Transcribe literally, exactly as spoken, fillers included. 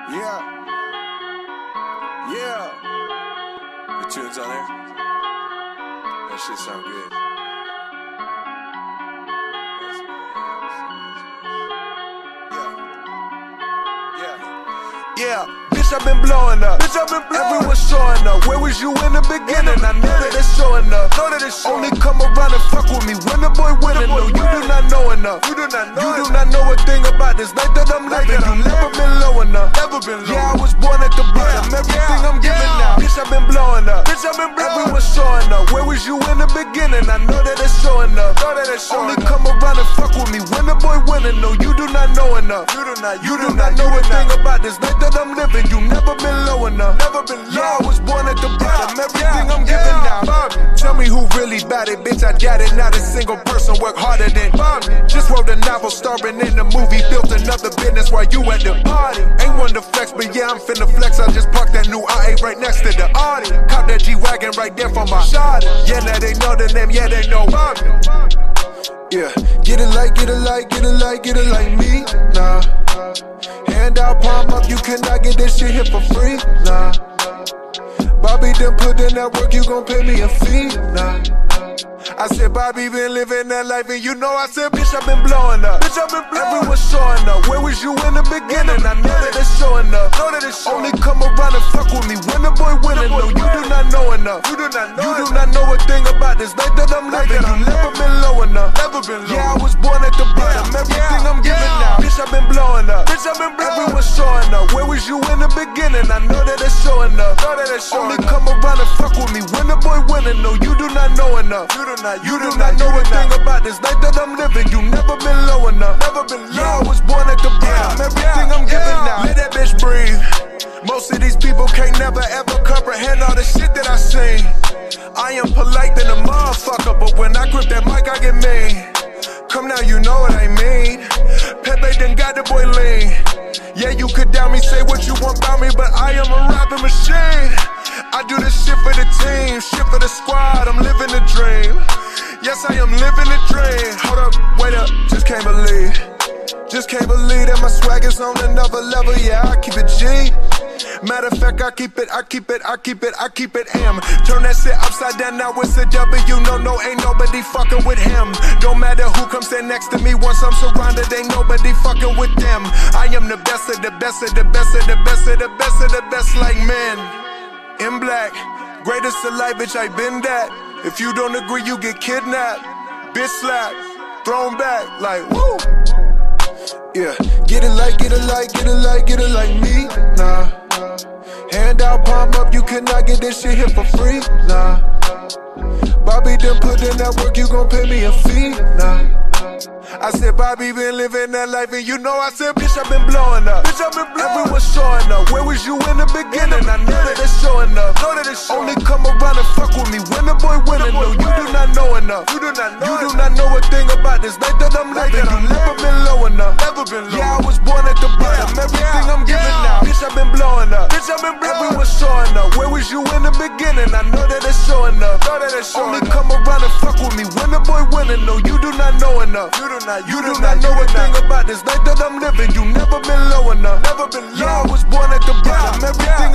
Yeah. Yeah. The tunes on there? That shit sound good. Yeah. Yeah. Bitch, I've been blowing up. Bitch, I've been blowing. Everyone's showing up. Where was you in the beginning? I know that it's showing up. Know that it's showing. Only come around and fuck with me when the boy winning. No, you do not know enough. You do not know. You do not know a thing about this life that I'm living. You never been low enough. Never been low. Yeah, I was born at the bottom. Everything I'm giving now. Bitch, I've been blowing up. Bitch, I've been blowing. Everyone's showing up. Where was you in the beginning? I know that it's showing up. Know that it's showing. Only come around and fuck with me when the boy winning. No, you do not know enough. You do not. You do not know a thing about this life that I'm living. You never been low enough. Never been low. Yeah, I was born at the bottom. Everything I'm giving now. Tell me who really bout it, bitch. I got it. Not a single person work harder than Bobby. Just wrote a novel, starring in the movie. Built another business while you at the party. Ain't one to flex, but yeah, I'm finna flex. I just parked that new I A right next to the Audi. Cop that G-Wagon right there for my shawty. Yeah, now they know the name. Yeah, they know Bobby. Yeah, get it like, get it like, get it like, get it like me. Nah. Hand out, palm up, you cannot get this shit here for free. Nah. Bobby done put in that work, you gon' pay me a fee. Nah. I said, Bobby been living that life, and you know I said, bitch, I've been blowing up. Bitch, I've been blowing. Everyone's showing up. Where was you in the beginning? I know that it's showing up. Know that it's showing. Only come around and fuck with me when the boy winning. No, you do not know enough. You do not know. You do not know a thing about this life that I'm living. You never been low enough. Never been low. Yeah, I was born at the bottom. Everything I'm giving now. Bitch, I've been blowing up. Bitch, I've been blowing. Everyone's showing up. Where was you in the beginning? I know that it's showing up. Know that it's showing. Only come around and fuck with me when the boy winning. No, you do not know enough. You do not. You do not know a thing about this life that I'm living. You never been low enough. Never been low. Yeah, I was born at the bottom. Everything I'm giving now. Let that bitch breathe. Most of these people can't never ever comprehend all the shit that I seen. I am polite than a motherfucker, but when I grip that mic, I get mean. Come now, you know what I mean. Pepe done got the boy lean. Yeah, you could doubt me, say what you want about me, but I am a rapping machine. I do this shit for the team, shit for the squad, I'm living the dream. Yes, I am living the dream. Hold up, wait up, just can't believe. Just can't believe that my swag is on another level. Yeah, I keep it G. Matter of fact, I keep it, I keep it, I keep it, I keep it M. Turn that shit upside down, now it's a W. No, no, ain't nobody fucking with him. Don't matter who comes stand next to me. Once I'm surrounded, ain't nobody fucking with them. I am the best of the best of the best of the best of the best of the best, like men. In black, greatest of life, bitch, I been that. If you don't agree, you get kidnapped. Bitch slapped, thrown back, like woo. Yeah, get it like, get it like, get it like, get it like me. Nah. Hand out, palm up, you cannot get this shit here for free. Nah. Bobby done put in that work, you gon' pay me a fee. Nah. I said, Bobby been living that life, and you know I said, bitch, I've been blowing up. Bitch, I've been blowing. Everyone's showing up. Where was you in the beginning? I know that it's showing up. Know that it's showing. Only come around and fuck with me when the boy winning. No, you do not know enough. You do not know. You do not know a thing about this life that I'm living. You never been low enough. Never been low. Yeah, I was born at the bottom. Everything I'm giving now. Bitch, I've been blowing up. Bitch, I've been blowing. Everyone's showing up. Where was you in the beginning? I know that it's showing up. Know that it's showing. Only come around and fuck with me when the boy winning. No, you do not know enough. You do not. You do not know a thing about this life that I'm living. You never been low enough. Never been low. Yeah, I was born at the bottom. Everything